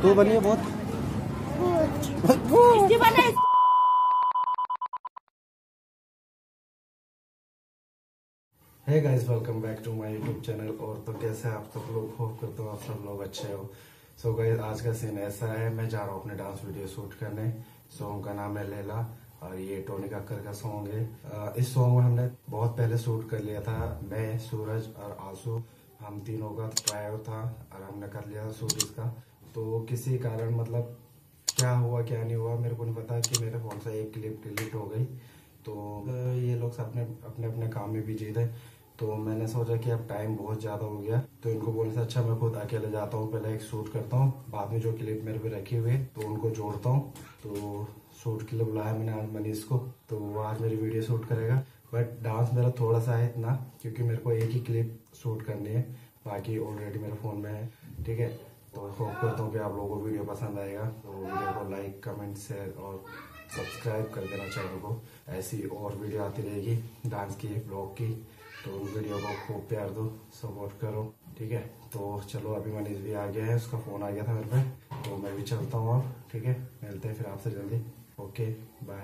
तू बनी है बहुत। Hey guys, welcome back to my YouTube channel. और तो कैसे आप सब लोग, होप करता हूँ आप सब लोग अच्छे हो। सो गाइस, आज का सीन ऐसा है, मैं जा रहा हूँ अपने डांस वीडियो शूट करने। सॉन्ग का नाम है लैला और ये टोनी कक्कर का सॉन्ग है। इस सॉन्ग में हमने बहुत पहले शूट कर लिया था, मैं, सूरज और आंसू, हम तीनों का ट्रायल था और हमने कर लिया था शूट इसका। तो किसी कारण मतलब क्या हुआ क्या नहीं हुआ मेरे को नहीं पता कि मेरे फोन से एक क्लिप डिलीट हो गई। तो ये लोग अपने अपने अपने काम में बिजी थे। तो मैंने सोचा कि अब टाइम बहुत ज्यादा हो गया, तो इनको बोलने से अच्छा मैं खुद अकेले जाता हूँ, पहले एक शूट करता हूँ, बाद में जो क्लिप मेरे पे रखी हुई है तो उनको जोड़ता हूँ। तो शूट के लिए बुलाया मैंने आज मनीष को, तो वो आज मेरी वीडियो शूट करेगा। बट डांस मेरा थोड़ा सा है इतना, क्योंकि मेरे को एक ही क्लिप शूट करनी है, बाकी ऑलरेडी मेरे फोन में है। ठीक है, तो होप करता हूँ कि आप लोगों को वीडियो पसंद आएगा। तो वीडियो को लाइक, कमेंट, शेयर और सब्सक्राइब कर देना चैनल को। ऐसी और वीडियो आती रहेगी डांस की, ब्लॉग की, तो वीडियो को खूब प्यार दो, सपोर्ट करो। ठीक है, तो चलो अभी मनीष भी आ गया है, उसका फोन आ गया था मेरे पे, तो मैं भी चलता हूँ अब। ठीक है, मिलते हैं फिर आपसे जल्दी। Okay, bye.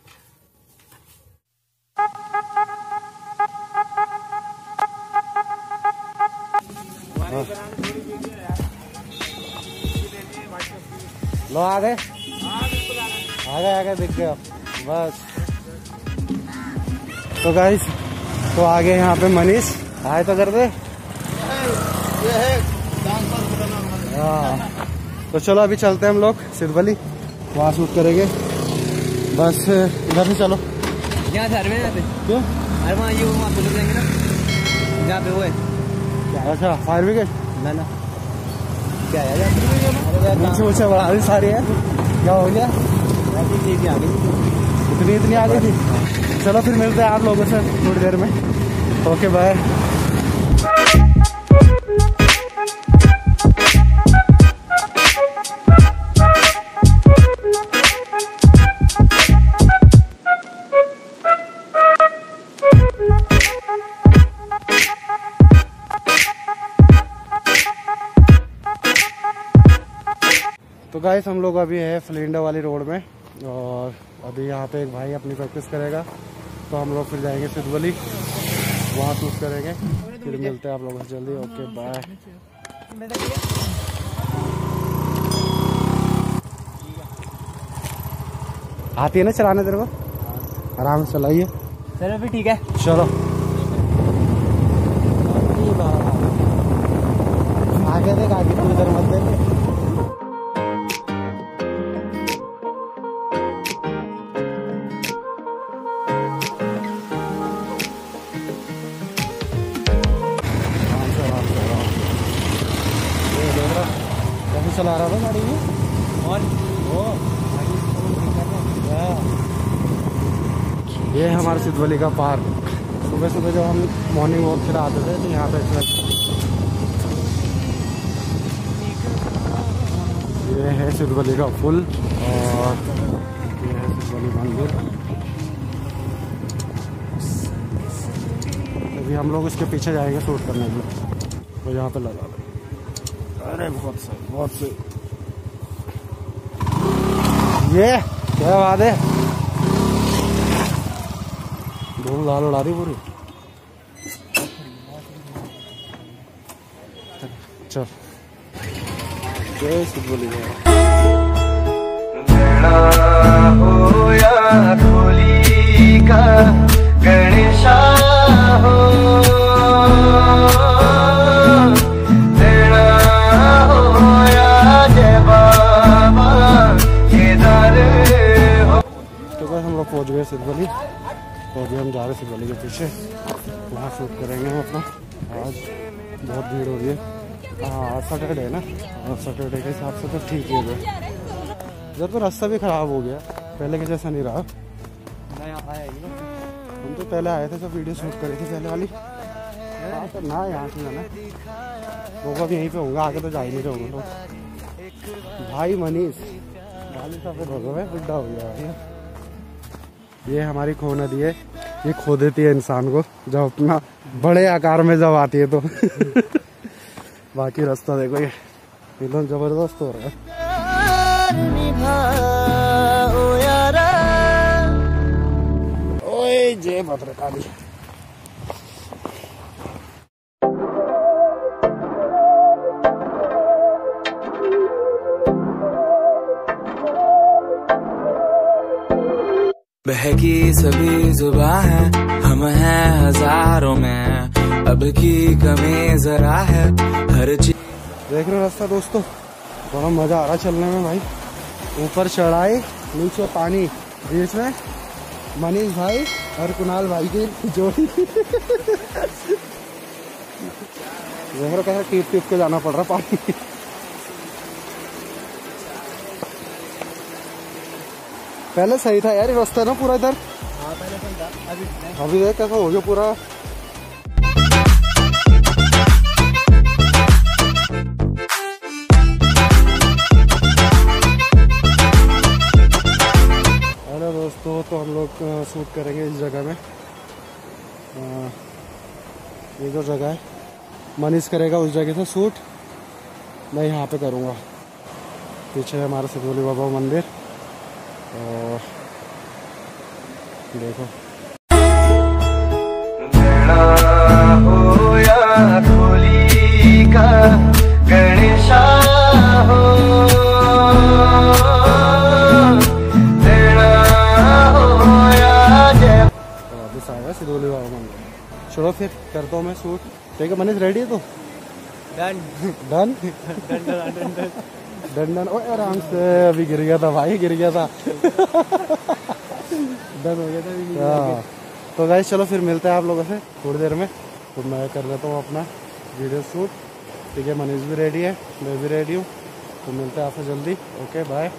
लो आ गए, आ गए दिख गए बस। तो गाइस, तो आ गए यहाँ पे मनीष, आए तो कर दे। ये है हाँ, तो चलो अभी चलते हैं हम लोग सिद्धवली, वहाँ शूट करेंगे। बस इधर से चलो, यहाँ से यहाँ पे क्यों? अरे वहाँ ये वहाँ पे जाएंगे ना, जहाँ पे वो है। अच्छा, फायर ब्रिगेड ना क्या है नीचे ऊँचे बढ़ा सारी है, क्या हो गया? इतनी आ गई थी। चलो फिर मिलते हैं आप लोगों से थोड़ी देर में। Okay bye. तो गाइस, हम लोग अभी है फलिंडा वाली रोड में, और अभी यहाँ पे एक भाई अपनी प्रैक्टिस करेगा, तो हम लोग फिर जाएंगे सिद्धवली, वहाँ शूट करेंगे। फिर मिलते हैं आप लोगों से जल्दी। Okay bye. आती है ना चलाने तेरे को? आराम से चलाइए। चलो भी ठीक है, चलो आगे देख, आगे तू इधर मत देख। कैसे चला रहा था गाड़ी में? और वो ये है हमारे सिद्धवली का पार्क। सुबह सुबह जब हम मॉर्निंग वॉक से आते थे तो यहाँ पे ये है सिद्धवली का पुल, और ये है सिद्धवली मंदिर। अभी हम लोग इसके पीछे जाएंगे शूट करने के लिए, तो यहाँ पे लगा। अरे बहुत सही ये क्या बात है, धूल लाल उड़ा रही पूरी। चल जय सिद्धवली हो या खोली का गणेशा हो, पहुंच गए सिद्धवली। तो अभी हम जा रहे हैं सिद्धवली के पीछे, वहाँ शूट करेंगे हम अपना। आज बहुत भीड़ हो रही है, हाँ आज सैटरडे है ना, और सैटरडे के हिसाब से तो ठीक है। इधर तो रास्ता भी ख़राब हो गया, पहले के जैसा नहीं रहा। हम तो पहले आए थे, सब वीडियो शूट करी थी पहले वाली। तो ना यहाँ से जाना, वो अब यहीं पे होगा, आगे तो जा ही नहीं रहोगे। तो भाई मनीष गाली सफेद हो गया, बुढ़ा हो गया। ये हमारी खो नदी है, ये खो देती है इंसान को जब अपना बड़े आकार में जब आती है तो बाकी रास्ता देखो, ये एकदम जबरदस्त हो रहा है। ओए जय भद्रकाली। बहकी सभी जुबां है, हम हैं हजारों में, अब की कमी जरा है हर चीज। देख रहे हो रास्ता दोस्तों, बड़ा मजा आ रहा चलने में भाई। ऊपर चढ़ाई, नीचे पानी, बीच में मनीष भाई और कुणाल भाई की जोड़ी। देख रहे कैसे टीप टीप के जाना पड़ रहा पानी। पहले सही था यार रास्ता ना पूरा इधर। हाँ पहले सही था, अभी देख कैसा हो गया पूरा। हेलो दोस्तों, तो हम लोग शूट करेंगे इस जगह में। ये जो जगह है मनीष करेगा उस जगह से शूट, मैं यहाँ पे करूँगा। पीछे है हमारा सिद्धोली बाबा मंदिर। और देखो हो या खोली का गणेशा हो, वापिस आएगा सिद्धोली बाबा मंदिर। चलो फिर करता हूँ मैं शूट। ठीक है मनीष, रेडी है तो? Done done done. Done done. ओए आराम से, अभी गिर गया था भाई, गिर गया था। डन हो गया था। हाँ तो गाइस चलो फिर मिलते हैं आप लोगों से थोड़ी देर में। तो मैं कर लेता हूँ अपना वीडियो शूट। ठीक है, मनीष भी रेडी है, मैं भी रेडी हूँ। तो मिलते हैं आपसे जल्दी। Okay bye.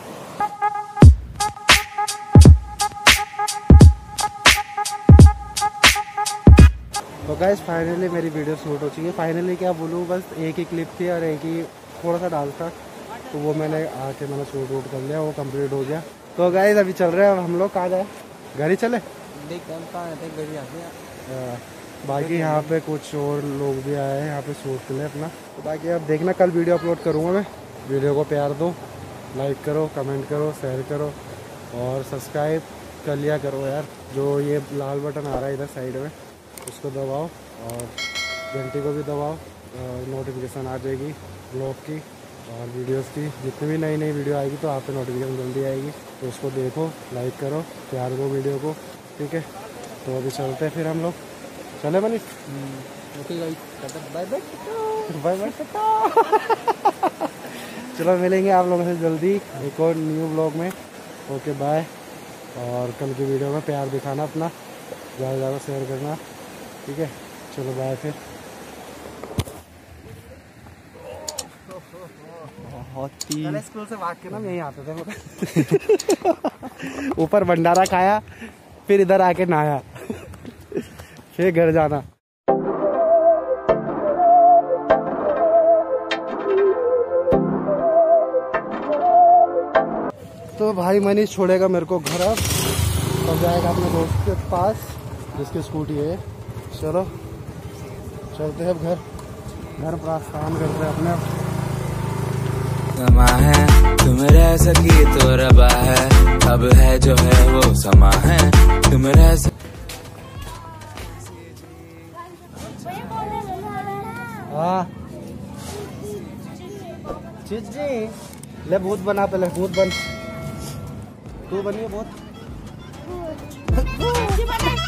तो गाइस फाइनली मेरी वीडियो शूट हो चुकी है। फाइनली क्या बोलूँ, बस एक ही क्लिप थी और एक ही थोड़ा सा डांस था, तो वो मैंने आके मैंने शूट वूट कर लिया, वो कंप्लीट हो गया। तो गाइस अभी चल रहे हैं, अब हम लोग कहाँ जाए? घर ही चले? देख कहाँ आते हैं, गड़ी आते हैं। बाकी यहाँ पे कुछ और लोग भी आए हैं यहाँ पे शूट के लिए अपना। तो बाकी अब देखना, कल वीडियो अपलोड करूँगा मैं। वीडियो को प्यार दो, लाइक करो, कमेंट करो, शेयर करो और सब्सक्राइब कर लिया करो यार। जो ये लाल बटन आ रहा है इधर साइड में, उसको दबाओ और घंटी को भी दबाओ, नोटिफिकेशन आ जाएगी ब्लॉग की और वीडियोस की। जितनी भी नई नई वीडियो आएगी तो आप पे नोटिफिकेशन जल्दी आएगी, तो उसको देखो, लाइक करो, प्यार दो वीडियो को। ठीक है, तो अभी चलते हैं फिर हम लोग। चले Manish? Okay guys, bye bye bye bye. चलो मिलेंगे आप लोगों से जल्दी एक और न्यू ब्लॉग में। Okay bye. और कल की वीडियो में प्यार दिखाना अपना, ज़्यादा ज़्यादा शेयर करना। ठीक है, चलो बाय फिर। स्कूल से भाग के ना यहीं आते थे। ऊपर भंडारा खाया, फिर इधर आके नहाया, फिर घर जाना। तो भाई मनीष छोड़ेगा मेरे को घर, अब तब जाएगा अपने दोस्त के पास जिसकी स्कूटी है। चलो चलते हैं अब घर। घर प्रस्थान करते हैं अपने। समा है तुम रह सकी तो रबा है, अब है जो है वो समा है तुम रह हाँ चीज़ ले, भूत बना पहले, भूत बन। तू बनिए भूत।